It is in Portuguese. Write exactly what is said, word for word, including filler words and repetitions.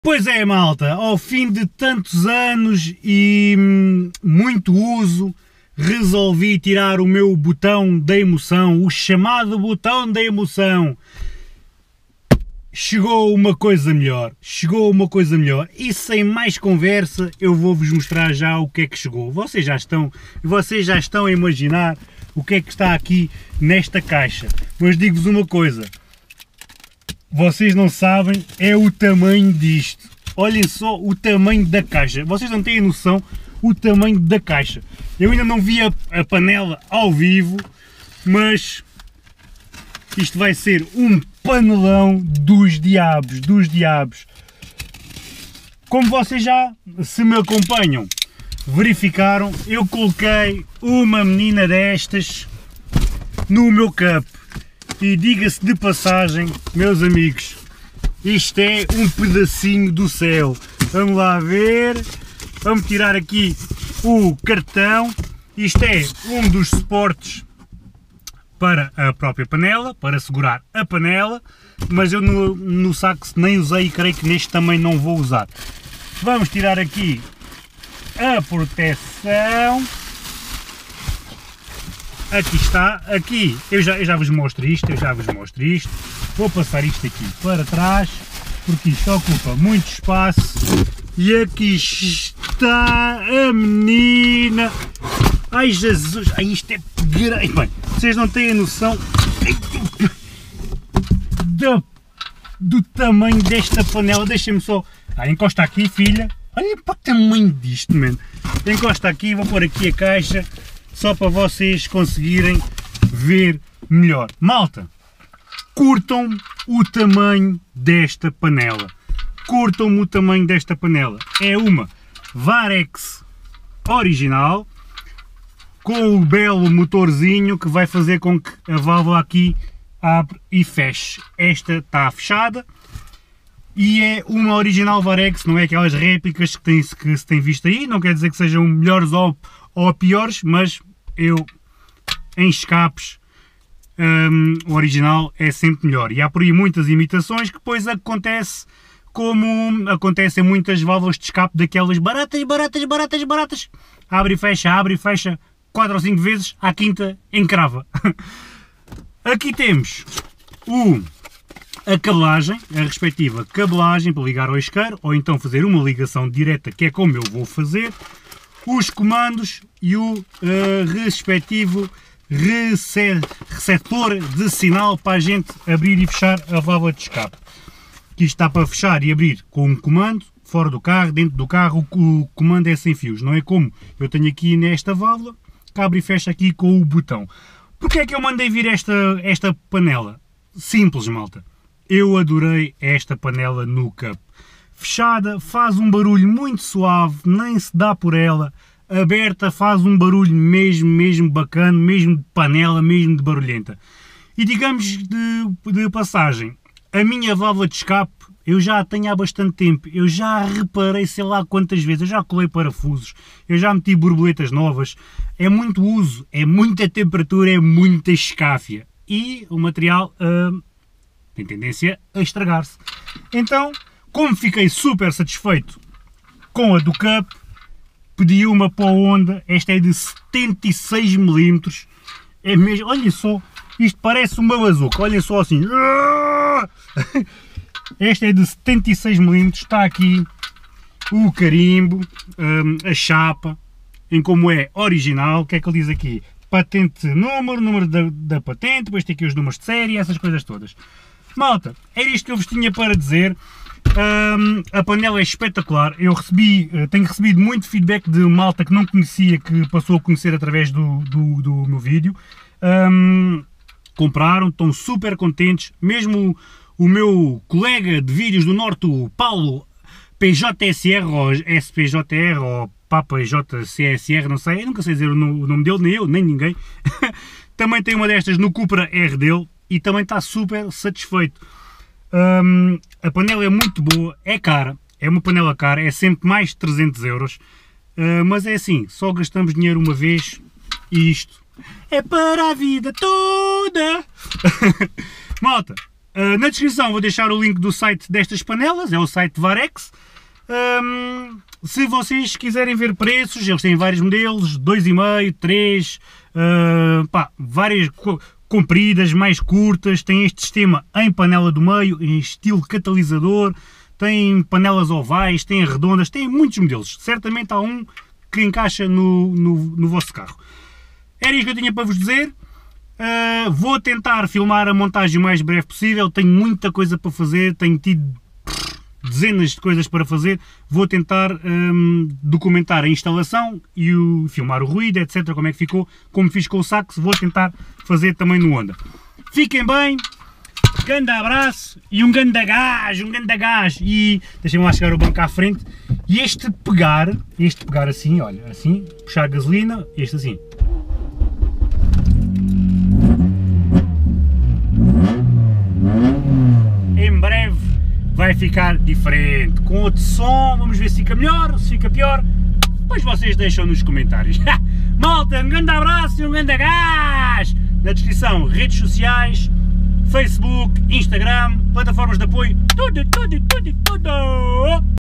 Pois é, malta, ao fim de tantos anos e hum, muito uso, resolvi tirar o meu botão da emoção, o chamado botão da emoção. Chegou uma coisa melhor, chegou uma coisa melhor e sem mais conversa eu vou-vos mostrar já o que é que chegou. Vocês já estão, vocês já estão a imaginar o que é que está aqui nesta caixa, mas digo-vos uma coisa. Vocês não sabem é o tamanho disto. Olhem só o tamanho da caixa. Vocês não têm noção o tamanho da caixa. Eu ainda não vi a, a panela ao vivo, mas isto vai ser um panelão dos diabos, dos diabos. Como vocês já, se me acompanham, verificaram, eu coloquei uma menina destas no meu cup. E diga-se de passagem, meus amigos, isto é um pedacinho do céu. Vamos lá ver, vamos tirar aqui o cartão. Isto é um dos suportes para a própria panela, para segurar a panela, mas eu no, no saco nem usei e creio que neste também não vou usar. Vamos tirar aqui a proteção. Aqui está, aqui, eu já, eu já vos mostro isto, eu já vos mostro isto. Vou passar isto aqui para trás, porque isto ocupa muito espaço. E aqui está a menina. Ai Jesus, ai isto é grande. Bem, vocês não têm a noção do, do tamanho desta panela. Deixem-me só, ah, encosta aqui filha. Olha para o tamanho disto, mano. Encosta aqui, vou pôr aqui a caixa. Só para vocês conseguirem ver melhor. Malta, curtam o tamanho desta panela. Curtam o tamanho desta panela. É uma Varex original, com o belo motorzinho que vai fazer com que a válvula aqui abre e feche. Esta está fechada e é uma original Varex, não é aquelas réplicas que, tem, que se tem visto aí. Não quer dizer que sejam melhores ou ou piores, mas eu em escapes um, o original é sempre melhor. E há por aí muitas imitações que depois acontece como acontecem muitas válvulas de escape daquelas baratas, baratas, baratas, baratas. Abre e fecha, abre e fecha quatro ou cinco vezes, à quinta encrava. Aqui temos o, a cabelagem, a respectiva cabelagem para ligar ao isqueiro, ou então fazer uma ligação direta, que é como eu vou fazer. Os comandos e o uh, respectivo receptor de sinal para a gente abrir e fechar a válvula de escape. Aqui está para fechar e abrir com um comando, fora do carro, dentro do carro o comando é sem fios, não é como eu tenho aqui nesta válvula, que abre e fecha aqui com o botão. Porquê é que eu mandei vir esta, esta panela? Simples, malta. Eu adorei esta panela no cup. Fechada faz um barulho muito suave, nem se dá por ela. Aberta faz um barulho mesmo, mesmo bacana, mesmo de panela, mesmo de barulhenta. E digamos de, de passagem, a minha válvula de escape eu já a tenho há bastante tempo. Eu já reparei sei lá quantas vezes, eu já colei parafusos, eu já meti borboletas novas. É muito uso, é muita temperatura, é muita escáfia. E o material uh, tem tendência a estragar-se. Então, como fiquei super satisfeito com a do cup, pedi uma para a Honda. Esta é de setenta e seis milímetros. É mesmo, olha só, isto parece uma bazuca, olha só assim. Esta é de setenta e seis milímetros, está aqui o carimbo, a chapa, em como é original. O que é que ele diz aqui? Patente número, número da, da patente, depois tem aqui os números de série, essas coisas todas. Malta, era isto que eu vos tinha para dizer. Um, a panela é espetacular. Eu recebi, tenho recebido muito feedback de malta que não conhecia, que passou a conhecer através do, do, do meu vídeo. Um, compraram, estão super contentes. Mesmo o, o meu colega de vídeos do Norte, o Paulo P J S R ou S P J R ou Papa J C S R, não sei, eu nunca sei dizer o nome dele, nem eu, nem ninguém. Também tem uma destas no Cupra R dele e também está super satisfeito. Um, a panela é muito boa, é cara, é uma panela cara, é sempre mais de trezentos euros, uh, mas é assim, só gastamos dinheiro uma vez e isto é para a vida toda. Malta, Uh, na descrição vou deixar o link do site destas panelas, é o site Varex. Um, se vocês quiserem ver preços, eles têm vários modelos, dois e meio, três, uh, pá, várias compridas, mais curtas, tem este sistema em panela do meio, em estilo catalisador, tem panelas ovais, tem redondas, tem muitos modelos, certamente há um que encaixa no, no, no vosso carro. Era isto que eu tinha para vos dizer. Uh, vou tentar filmar a montagem o mais breve possível, tenho muita coisa para fazer, tenho tido dezenas de coisas para fazer, vou tentar um, documentar a instalação e o, filmar o ruído, etcétera, como é que ficou, como fiz com o saxo, vou tentar fazer também no Honda. Fiquem bem, grande abraço e um grande gás, um grande gás, e deixem-me lá chegar o banco à frente, e este pegar, este pegar assim, olha, assim, puxar a gasolina, este assim. Em breve vai ficar diferente, com outro som, vamos ver se fica melhor, se fica pior, depois vocês deixam nos comentários. Malta, um grande abraço e um grande gás! Na descrição, redes sociais, Facebook, Instagram, plataformas de apoio, tudo, tudo, tudo, tudo!